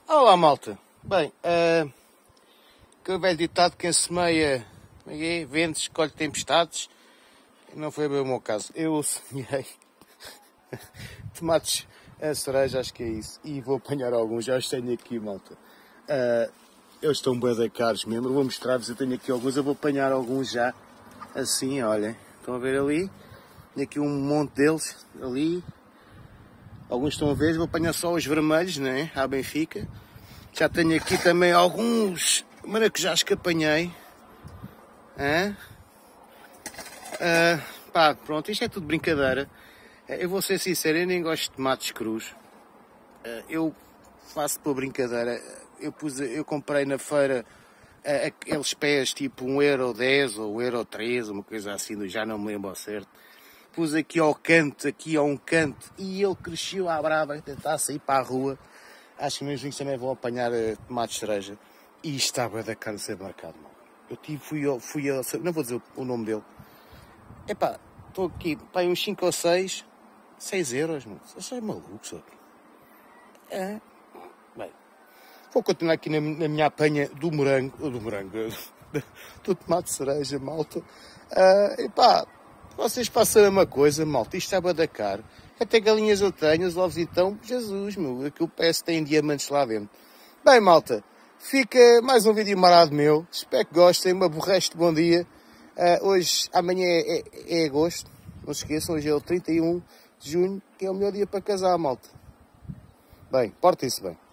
Olá, malta. Bem, aquele velho ditado que semeia ventos, colhe tempestades, não foi bem o meu caso. Eu semeei tomates a cereja, acho que é isso, e vou apanhar alguns, já os tenho aqui, malta. Eles estão bem da caros mesmo, vou mostrar-vos, eu tenho aqui alguns, eu vou apanhar alguns já, assim, olhem, estão a ver ali? Tenho aqui um monte deles, ali. Alguns estão a ver, vou apanhar só os vermelhos, né? À Benfica. Já tenho aqui também alguns maracujás que apanhei. Pá, pronto, isto é tudo brincadeira. Eu vou ser sincero, eu nem gosto de tomates crus. Eu faço por brincadeira. Eu comprei na feira aqueles pés tipo 1,10€ ou 1,13€, uma coisa assim, já não me lembro ao certo. Pus aqui ao canto, aqui a um canto, e ele cresceu à brava a tentar sair para a rua. Acho que meus vizinhos também vão apanhar tomates de cereja. E estava da cara de ser marcado, mal. Eu fui ao, não vou dizer o nome dele. Epá, estou aqui, pá, uns 5 ou 6 euros, mano. Vocês são malucos, ó. Bem, vou continuar aqui na minha apanha do morango, do tomate de cereja, malta. Epá, vocês façam a mesma coisa, malta, isto está a caro. Até galinhas eu tenho, os ovos então, Jesus, meu, aquilo parece que tem diamantes lá dentro. Bem, malta, fica mais um vídeo marado meu, espero que gostem, uma borracha de bom dia. Amanhã é agosto, não se esqueçam, hoje é o 31 de junho, que é o melhor dia para casar, malta. Bem, portem-se bem.